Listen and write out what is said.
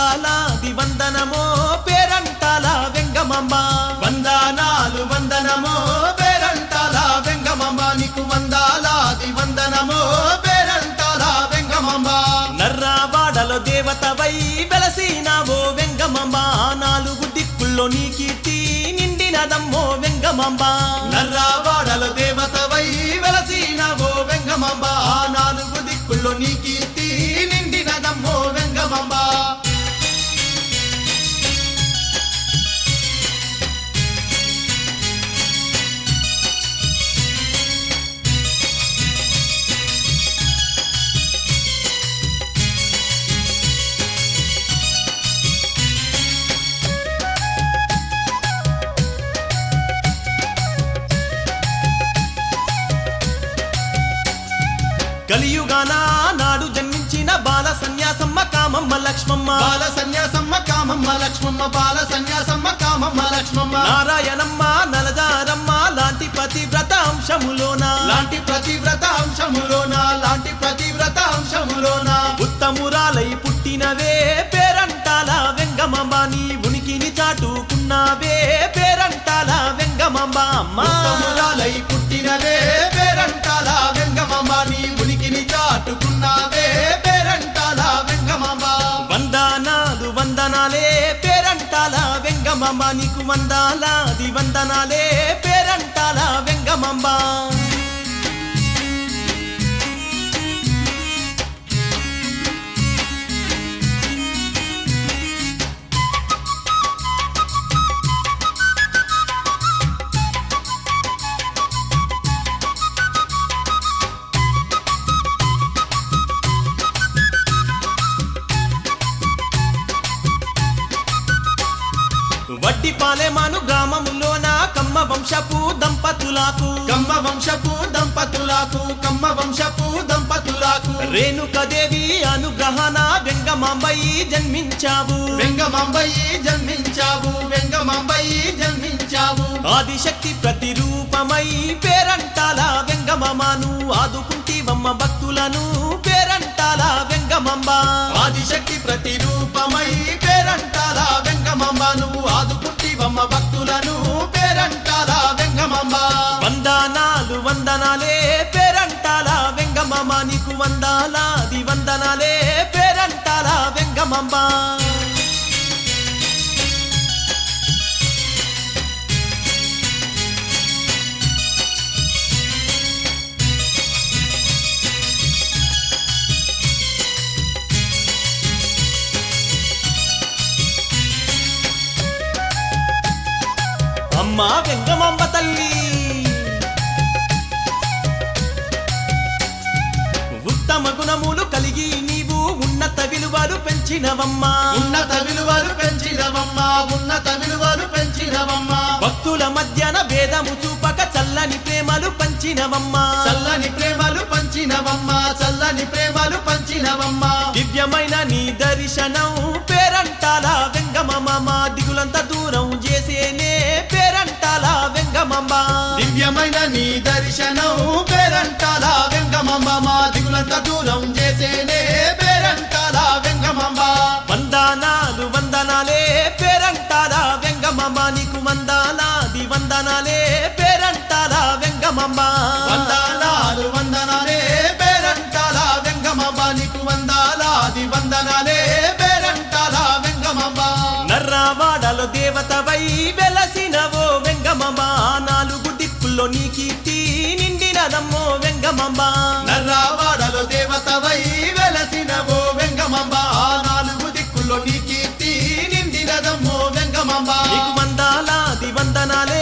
వందాలాది వందనమో పేరంటాల వెంగమాంబ వందనాలు వందనమో పేరంటాల వెంగమాంబ నీకు వందలాది వందనమో పేరంటాల వెంగమాంబ నర్రావాడలో దేవతవై వెలసినావో వెంగమాంబ నాలుగు దిక్కుల్లో నీ కీర్తి నిండినదమ్మో వెంగమాంబ నర్రావాడలో దేవతవై వెలసినావో వెంగమాంబ నాలుగు దిక్కుల్లో నీ కీర్తి నిండినదమ్మో వెంగమాంబ కలియుగాన నాడు జన్మించిన బాల సన్యాసమ్మ కామమ్మ లక్ష్మమ్మ బాల సన్యాసమ్మ కామమ్మ లక్ష్మమ్మ బాల సన్యాసమ్మ కామమ్మ లక్ష్మమ్మ నారాయణమ్మ నలజారమ్మ లాంటి పతివ్రత అంశములోన లాంటి ప్రతివ్రత అంశములోన లాంటి ప్రతివ్రత అంశములోన ఉత్తమురాలై పుట్టినవే పేరంటాల వెంగమాంబ నీ ఉనికిని చాటుకున్నావే పేరంటాల వెంగమాంబ అమ్మా ఉత్తమురాలై పుట్టినవే పేరంటాల వెంగమాంబ నీ ఉనికిని చాటుకున్నావే పేరంటాల వెంగమాంబ వందనాలు వందనాలే పేరంటాల వెంగమాంబ నీకు వందలాది వందనాలే పేరంటాల వెంగమాంబ వడ్డిపాలెమాను గ్రామములోన కమ్మ వంశపు దంపతులకు కమ్మ వంశపు దంపతులకు కమ్మ వంశపు దంపతులకు రేణుకదేవి అనుగ్రహణ వెంగమాంబయి జన్మించావు వెంగమాంబయి జన్మించావు వెంగమాంబయి జన్మించావు ఆదిశక్తి ప్రతిరూపమై పేరంటాల వెంగమామను ఆదుకుంటివమ్మ భక్తులను పేరంటాల వెంగమాంబ ఆదిశక్తి ప్రతిరూపమై పేరంటాల వెంగమాంబ నువ్వు ఆదుకుంటివమ్మ భక్తులను పేరంటాల వెంగమాంబ వందనాలు వందనాలే పేరంటాల వెంగమాంబ నీకు వందలాది వందనాలే పేరంటాల వెంగమాంబ అమ్మా వెంగమాంబ తల్లి ఉత్తమ గుణములు కలిగి నీవు ఉన్నత విలువలు పెంచినవమ్మా ఉన్నత విలువలు పెంచినవమ్మా ఉన్నత విలువలు పెంచినవమ్మా భక్తుల మధ్యన భేదము చూపక చల్లని ప్రేమలు పంచినవమ్మా చల్లని ప్రేమలు పంచినవమ్మా చల్లని ప్రేమలు పంచినవమ్మా దివ్యమైన నీ దర్శనం పేరంటాల వెంగమాంబ దిగులంత దూరం చేసేనే పేరంటాల వెంగమాంబ దివ్యమైన నీ దర్శనం పేరంటాల వెంగమాంబ మా దిగులంత దూరం చేసేనే పేరంటాల వెంగమాంబ వందనాలు వందనాలే పేరంటాల వెంగమాంబ నీకు వందలాది వందనాలే పేరంటాల వెంగమాంబ వందనాలు వందనాలే పేరంటాల వెంగమాంబ నీకు వందలాది వందనాలే పేరంటాల వెంగమాంబ నర్రావాడలో దేవతవై వెలసినవో వెంగమాంబ నాలుగు దిక్కుల్లో నీ కీర్తి నిండినదమ్మో వెంగమాంబ నర్రావాడలో దేవతవై వెలసినవో వెంగమాంబ నాలుగు దిక్కుల్లో నీ కీర్తి నిండినదమ్మో వెంగమాంబ నీకు వందలాది వందనాలే